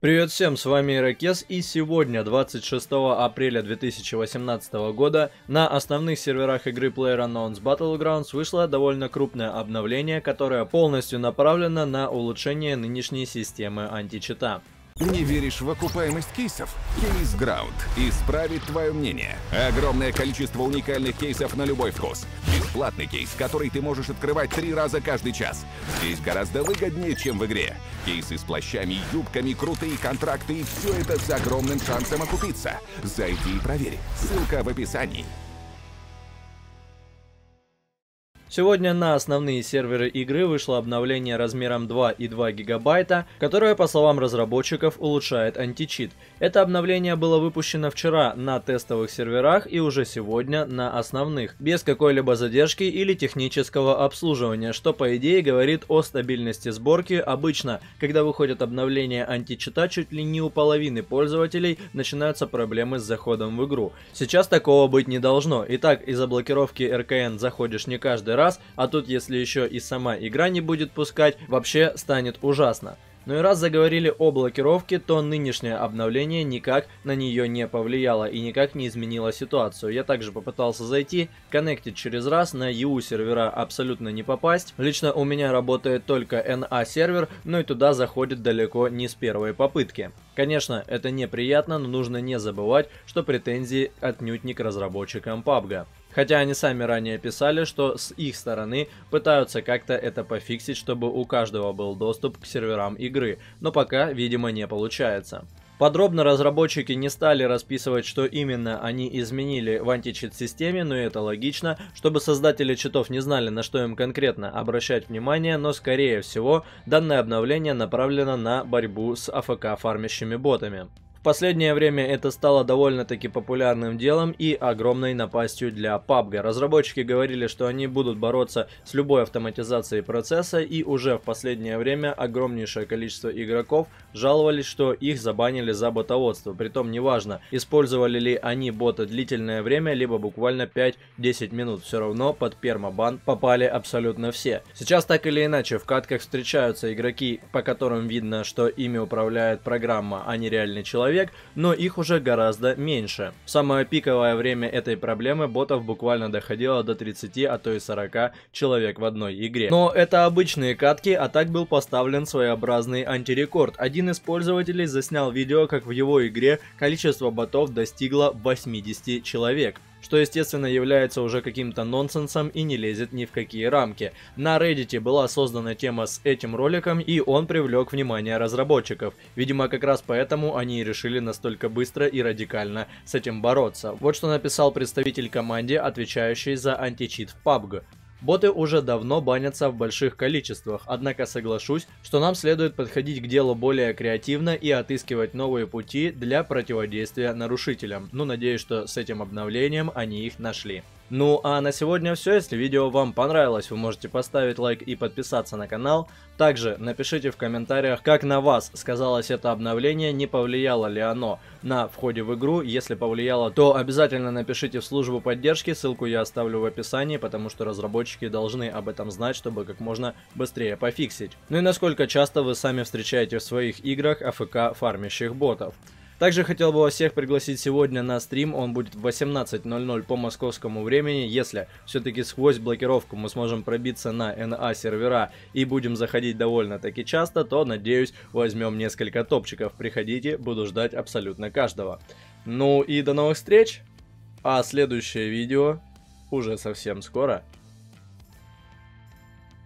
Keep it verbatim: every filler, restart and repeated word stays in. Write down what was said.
Привет всем, с вами Ирокез, и сегодня, двадцать шестого апреля две тысячи восемнадцатого года, на основных серверах игры PlayerUnknown's Battlegrounds вышло довольно крупное обновление, которое полностью направлено на улучшение нынешней системы античита. Не веришь в окупаемость кейсов? CaseGround исправит твое мнение. Огромное количество уникальных кейсов на любой вкус. Бесплатный кейс, который ты можешь открывать три раза каждый час. Здесь гораздо выгоднее, чем в игре. Кейсы с плащами, юбками, крутые контракты и все это с огромным шансом окупиться. Зайди и проверь. Ссылка в описании. Сегодня на основные серверы игры вышло обновление размером два и два гигабайта, которое, по словам разработчиков, улучшает античит. Это обновление было выпущено вчера на тестовых серверах и уже сегодня на основных, без какой-либо задержки или технического обслуживания, что по идее говорит о стабильности сборки. Обычно, когда выходит обновление античита, чуть ли не у половины пользователей начинаются проблемы с заходом в игру. Сейчас такого быть не должно. Итак, из-за блокировки эр ка эн заходишь не каждый раз, а тут если еще и сама игра не будет пускать, вообще станет ужасно. Ну и раз заговорили о блокировке, то нынешнее обновление никак на нее не повлияло и никак не изменило ситуацию. Я также попытался зайти, коннектить через раз, на и ю сервера абсолютно не попасть. Лично у меня работает только эн а сервер, но и туда заходит далеко не с первой попытки. Конечно, это неприятно, но нужно не забывать, что претензии отнюдь не к разработчикам пабга. Хотя они сами ранее писали, что с их стороны пытаются как-то это пофиксить, чтобы у каждого был доступ к серверам игры, но пока, видимо, не получается. Подробно разработчики не стали расписывать, что именно они изменили в античит-системе, но это логично, чтобы создатели читов не знали, на что им конкретно обращать внимание, но скорее всего данное обновление направлено на борьбу с а эф ка-фармящими ботами. В последнее время это стало довольно-таки популярным делом и огромной напастью для пабга. Разработчики говорили, что они будут бороться с любой автоматизацией процесса, и уже в последнее время огромнейшее количество игроков жаловались, что их забанили за ботоводство. Притом неважно, использовали ли они бота длительное время, либо буквально пять-десять минут, все равно под пермабан попали абсолютно все. Сейчас так или иначе в катках встречаются игроки, по которым видно, что ими управляет программа, а не реальный человек, но их уже гораздо меньше. В самое пиковое время этой проблемы ботов буквально доходило до тридцати, а то и сорока человек в одной игре. Но это обычные катки, а так был поставлен своеобразный антирекорд. Один из пользователей заснял видео, как в его игре количество ботов достигло восьмидесяти человек. Что, естественно, является уже каким-то нонсенсом и не лезет ни в какие рамки. На Reddit была создана тема с этим роликом, и он привлек внимание разработчиков. Видимо, как раз поэтому они и решили настолько быстро и радикально с этим бороться. Вот что написал представитель команды, отвечающий за античит в пабг. Боты уже давно банятся в больших количествах, однако соглашусь, что нам следует подходить к делу более креативно и отыскивать новые пути для противодействия нарушителям. Ну, надеюсь, что с этим обновлением они их нашли. Ну а на сегодня все. Если видео вам понравилось, вы можете поставить лайк и подписаться на канал. Также напишите в комментариях, как на вас сказалось это обновление, не повлияло ли оно на входе в игру. Если повлияло, то обязательно напишите в службу поддержки, ссылку я оставлю в описании, потому что разработчики должны об этом знать, чтобы как можно быстрее пофиксить. Ну и насколько часто вы сами встречаете в своих играх а эф ка-фармящих ботов. Также хотел бы вас всех пригласить сегодня на стрим, он будет в восемнадцать ноль ноль по московскому времени. Если все-таки сквозь блокировку мы сможем пробиться на эн а сервера и будем заходить довольно-таки часто, то, надеюсь, возьмем несколько топчиков. Приходите, буду ждать абсолютно каждого. Ну и до новых встреч, а следующее видео уже совсем скоро.